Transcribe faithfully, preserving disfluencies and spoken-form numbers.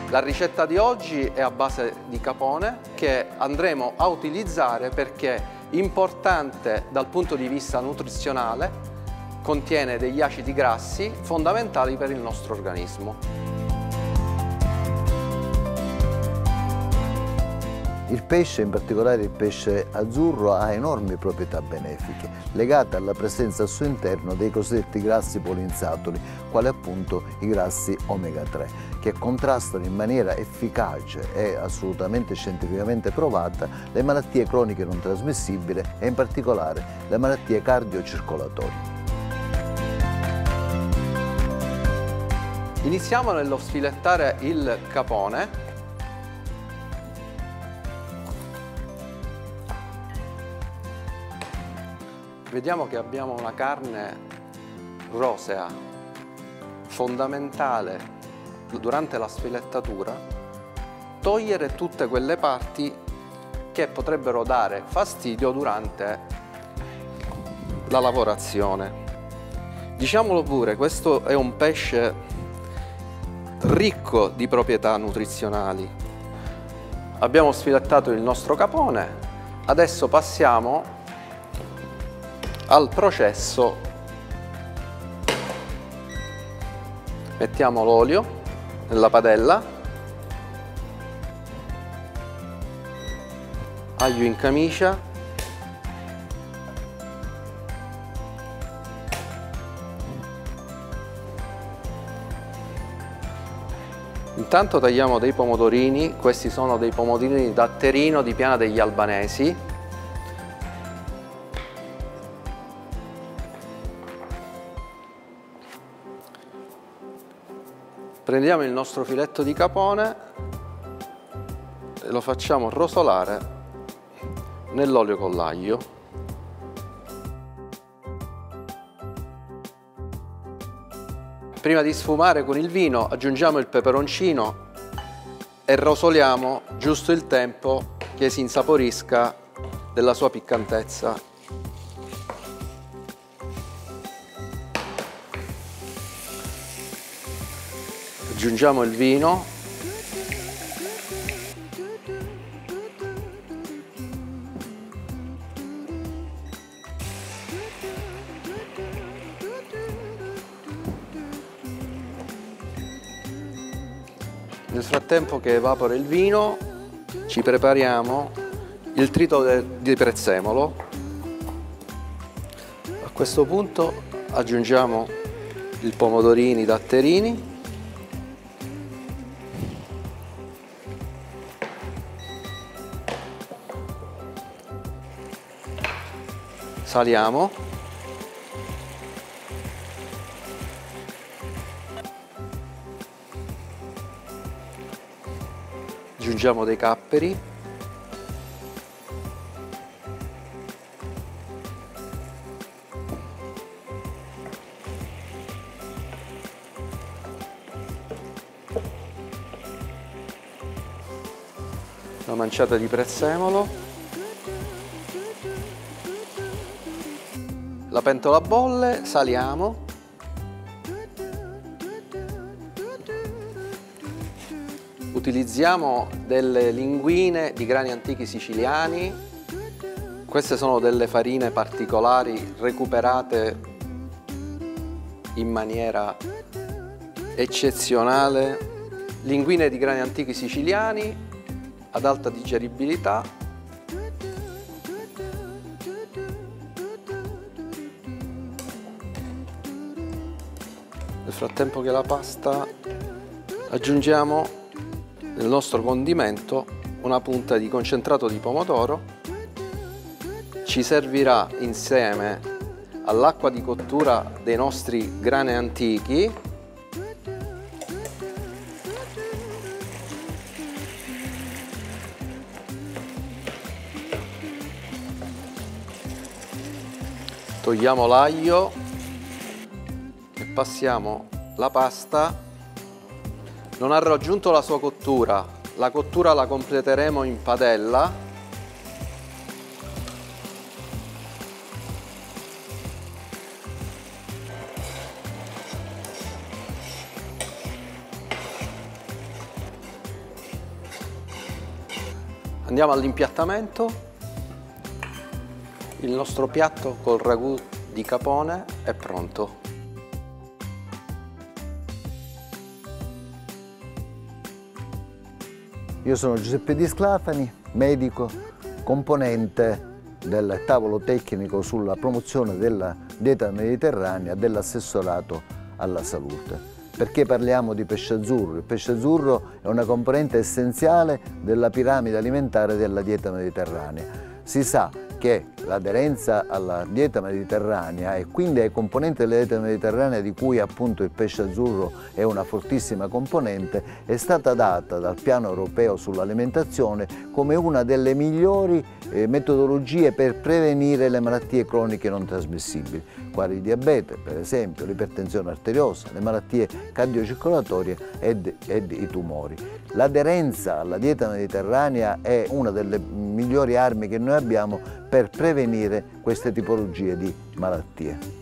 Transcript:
La ricetta di oggi è a base di capone che andremo a utilizzare perché è importante dal punto di vista nutrizionale, contiene degli acidi grassi fondamentali per il nostro organismo. Il pesce, in particolare il pesce azzurro, ha enormi proprietà benefiche, legate alla presenza al suo interno dei cosiddetti grassi poliinsaturi, quali appunto i grassi omega tre, che contrastano in maniera efficace e assolutamente scientificamente provata le malattie croniche non trasmissibili e in particolare le malattie cardiocircolatorie. Iniziamo nello sfilettare il capone. Vediamo che abbiamo una carne rosea, fondamentale durante la sfilettatura, togliere tutte quelle parti che potrebbero dare fastidio durante la lavorazione. Diciamolo pure, questo è un pesce ricco di proprietà nutrizionali. Abbiamo sfilettato il nostro capone, adesso passiamo al processo. Mettiamo l'olio nella padella, aglio in camicia, intanto tagliamo dei pomodorini. Questi sono dei pomodorini datterino di Piana degli Albanesi. Prendiamo il nostro filetto di capone e lo facciamo rosolare nell'olio con l'aglio. Prima di sfumare con il vino aggiungiamo il peperoncino e rosoliamo giusto il tempo che si insaporisca della sua piccantezza. Aggiungiamo il vino, nel frattempo che evapora il vino ci prepariamo il trito di prezzemolo. A questo punto aggiungiamo i pomodorini datterini, saliamo, aggiungiamo dei capperi, una manciata di prezzemolo. La pentola bolle, saliamo, utilizziamo delle linguine di grani antichi siciliani. Queste sono delle farine particolari recuperate in maniera eccezionale. Linguine di grani antichi siciliani ad alta digeribilità. Nel frattempo che la pasta, aggiungiamo nel nostro condimento una punta di concentrato di pomodoro. Ci servirà insieme all'acqua di cottura dei nostri grani antichi. Togliamo l'aglio. Passiamo la pasta, non ha raggiunto la sua cottura, la cottura la completeremo in padella. Andiamo all'impiattamento. Il nostro piatto col ragù di capone è pronto. Io sono Giuseppe Di Sclafani, medico, componente del tavolo tecnico sulla promozione della dieta mediterranea dell'assessorato alla salute. Perché parliamo di pesce azzurro? Il pesce azzurro è una componente essenziale della piramide alimentare della dieta mediterranea. Si sa che l'aderenza alla dieta mediterranea e quindi ai componenti della dieta mediterranea, di cui appunto il pesce azzurro è una fortissima componente, è stata data dal piano europeo sull'alimentazione come una delle migliori eh, metodologie per prevenire le malattie croniche non trasmissibili, quali il diabete, per esempio, l'ipertensione arteriosa, le malattie cardiocircolatorie ed, ed i tumori. L'aderenza alla dieta mediterranea è una delle migliori armi che noi abbiamo per prevenire queste tipologie di malattie.